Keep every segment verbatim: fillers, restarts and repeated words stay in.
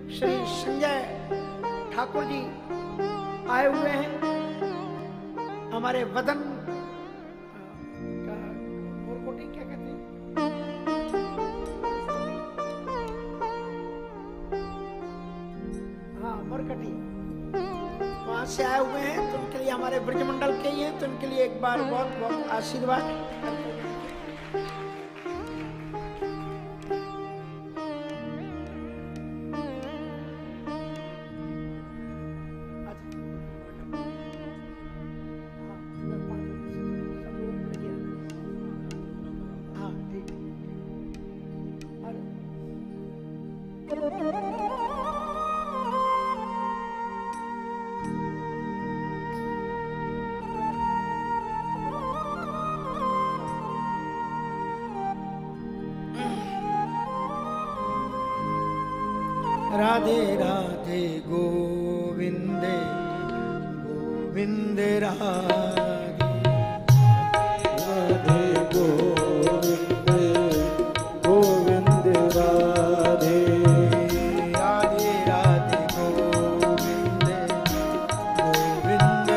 श्री संजय ठाकुर जी आए हुए हैं। हमारे वदन का मोरकोटी क्या कहते हैं, हाँ मोरकटी, वहां से आए हुए हैं। तो उनके लिए, हमारे ब्रजमंडल के ही हैं, तो उनके लिए एक बार बहुत बहुत आशीर्वाद। राधे राधे गोविंद गोविंद राधे राधे गोविंद गोविंद राधे राधे राधे गोविंद गोविंद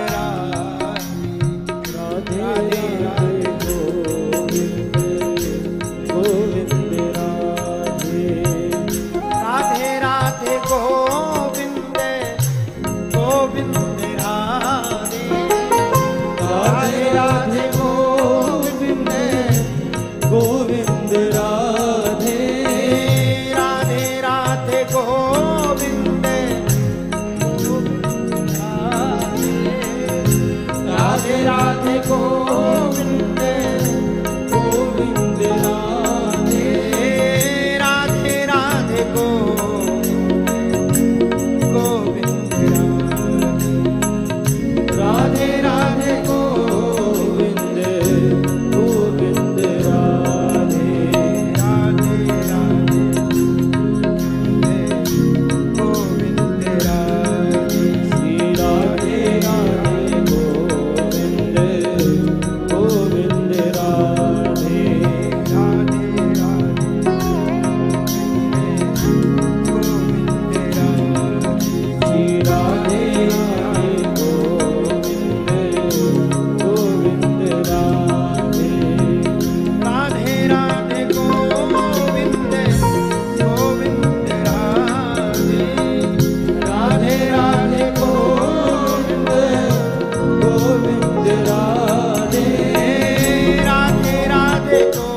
राधे राधे राधे गोविंद गोविंद राधे राधे राधे गोविंद गोविंद राधे राधे राधे गोविंद गोविंद राधे राधे राधे गोविंद गोविंद राधे राधे गोविंद गोविंद राधे राधे राधे गोविंद राधे राधे गोविंद गोविंद राधे राधे राधे गोविंद राधे श्री राधे राधे गोविंद गोविंद राधे राधे श्री राधे राधे गोविंद गोविंद राधे राधे राधे गोविंद गोविंद राधे राधे राधे गोविंद गोविंद राधे राधे राधे